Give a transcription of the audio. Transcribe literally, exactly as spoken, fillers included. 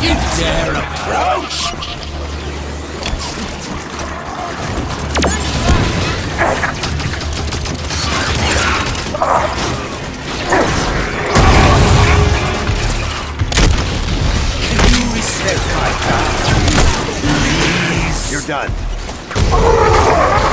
You dare approach? Can you respect my power? Please. You're done.